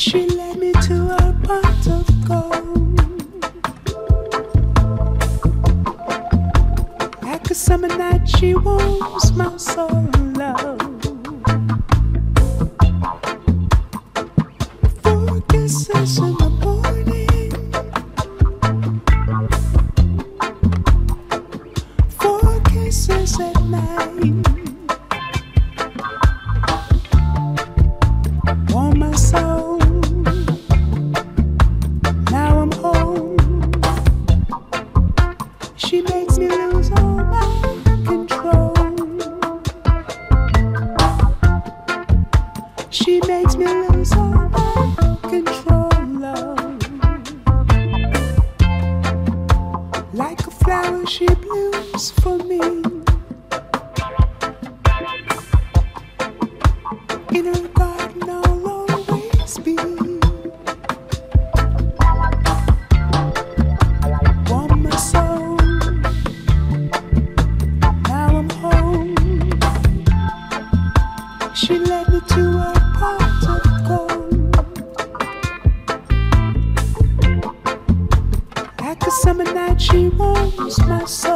She led me to a pot of gold. Like a summer night, she warms my soul, love. Four kisses in the morning, four kisses at night. Warm my soul. Now I'm home. She makes me lose all my control. She makes me lose all my control, love. Like a flower, she blooms for me. In her garden, I'll always be. Warm my soul. Now I'm home. She led me to a pot of gold. Like a summer night, she warms my soul.